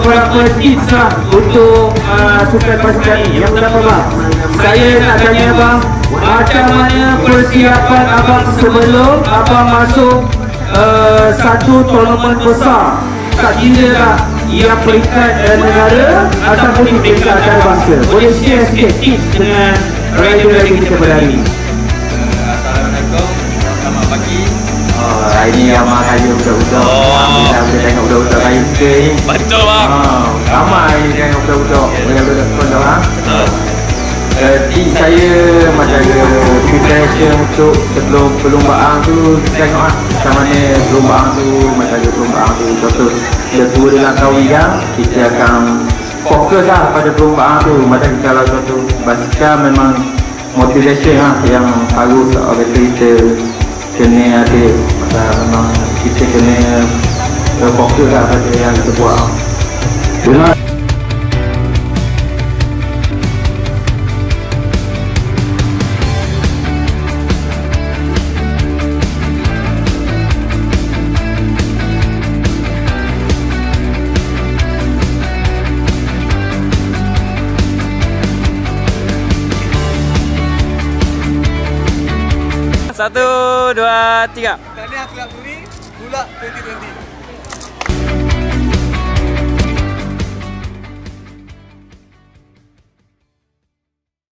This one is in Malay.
beberapa tips lah untuk sukan pasukan ni. Yang pertama bang, saya nak tanya bang, macam mana persiapan abang sebelum abang masuk satu tournament besar, tak kira lah yang peringkat negara ataupun di peringkat antarabangsa. Boleh share sikit tips dengan rider-rider kita pada hari ini? Assalamualaikum, selamat pagi. Hari ni ramai kaya budak-budak. Kita boleh tengok budak-budak kaya kita ni. Betul bang. Ramai tengok budak-budak. Budak-budak Betul. Tips saya macam preparation untuk sebelum perlombaan tu, tengok lah macam mana perlombaan tu, macam mana perlombaan tu. Contoh, kita tua dalam kawian, kita akan fokus lah pada perlombaan tu. Macam kalau contoh basikal memang motivation lah yang harus orang kita kena ada. Macam memang kita kena fokus lah pada yang kita buat. Benar. Satu, dua, tiga. Tahniah Kelab Nuri, Bulak 2020.